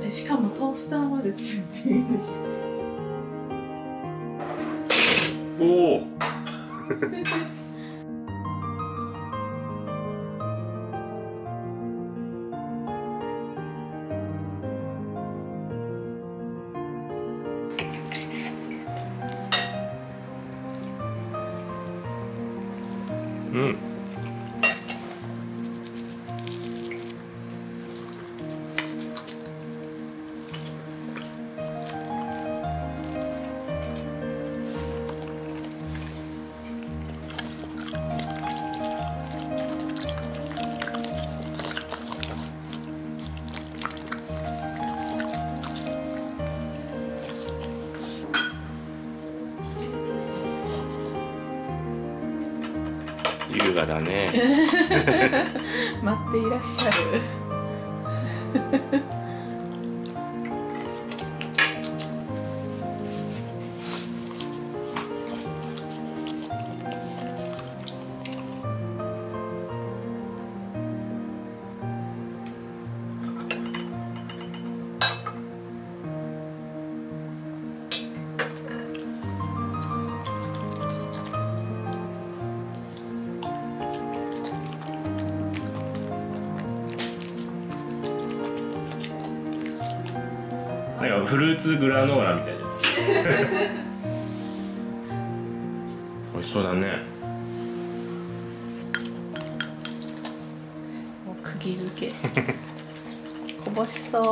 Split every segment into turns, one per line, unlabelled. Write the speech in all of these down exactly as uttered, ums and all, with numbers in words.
しかもトースターまでついているし。
おおうん。優雅だね。
待っていらっしゃる。
なんかフルーツグラノーラみたいな。美味しそうだね。
もう釘付け。こぼしそう。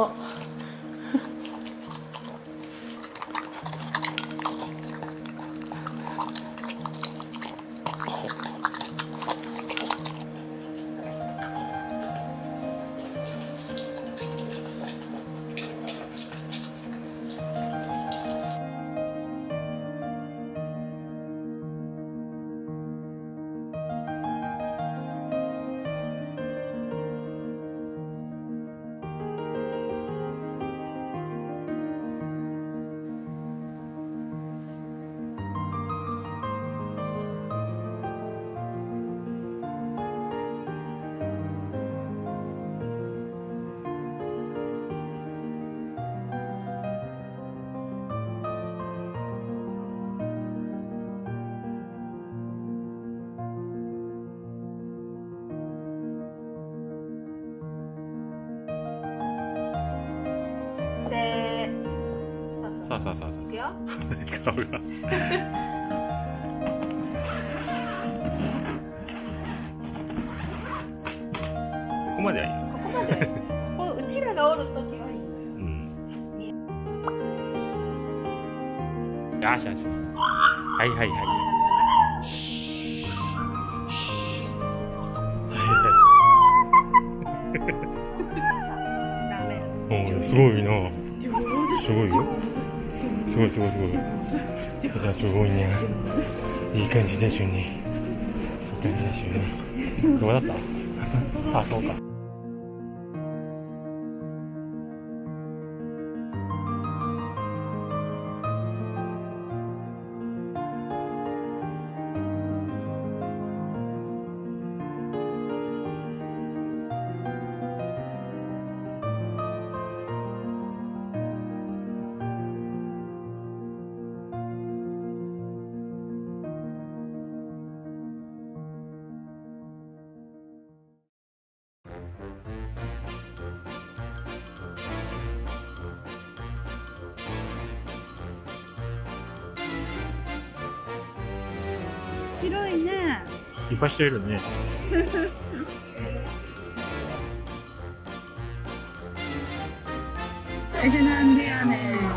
さあさあさあさあ。いくよ。顔が。ここまではいい。
ここまで。こううちらがおるときはいいのよ。
うん。よしよし。はいはいはい。おお、すごいな。すごいよ。すごいすごいすごい。じゃあすごいね。いい感じでしょうね。いい感じでしょうね。どうだった？あ、そうか。
白いね。
いっぱいしてるね。
え、じゃなんでやねん。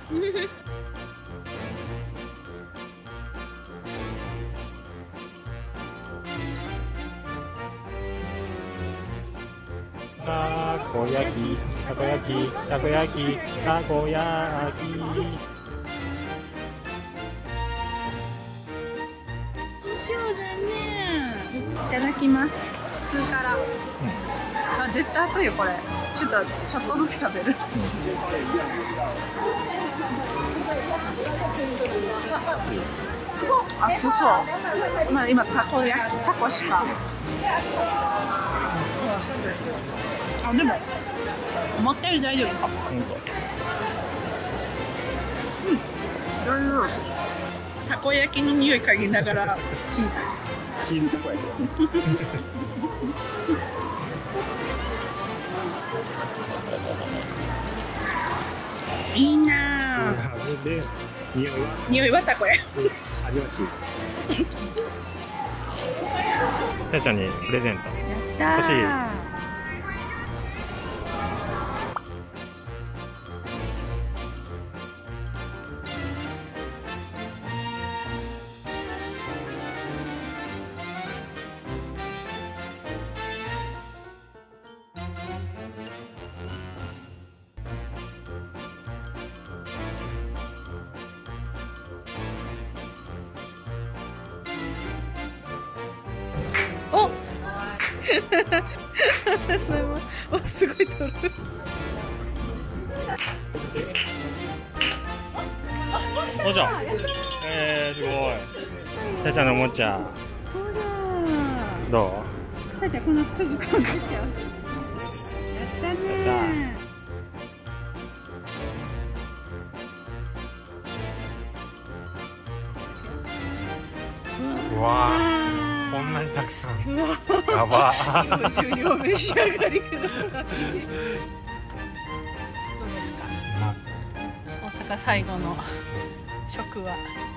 たこ焼き、たこ焼き、たこ焼き、たこ焼き。
そうだね。いただきます。普通から。うん、あ、絶対熱いよこれ。ちょっとちょっとずつ食べる。うん、熱そう。まあ今たこ焼き、たこしか。あ、でも思ったより大丈夫かも。
本
いろいろたこ焼きの匂い嗅ぎながらチーズ
当。チーズたこ焼き。
いいなぁ。
で、匂いは
匂いはたこ焼き。
味はチーズ。たえちゃんにプレゼント。
やったー。
欲しい。
おお、すごい取る。
おじゃ。えー、すごい。たえちゃんのおもちゃ。
ほら。
どう？
たえちゃんこんなすぐ買っちゃう。やったね
うわー、こんなにたくさん。やば。
ご自由にお召し上がりください。どうですか？大阪最後の食は。